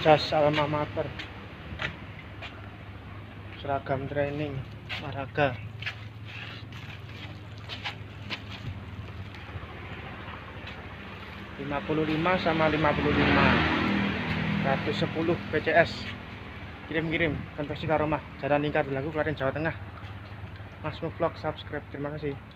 jas alma mater, seragam training olahraga. 55 sama 55 110 PCS. Kirim-kirim konveksi ke rumah Jalan Lingkar Dago, Klaten, Jawa Tengah. Mas Vlog subscribe. Terima kasih.